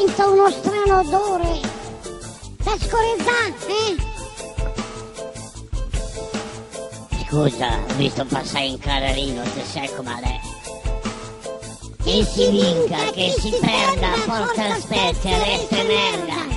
Sento uno strano odore. Da scorrezzare, Scusa, ho visto passare in carrerino, te sai com'è. Che si vinca, che si perda, forza aspetta, resta merda.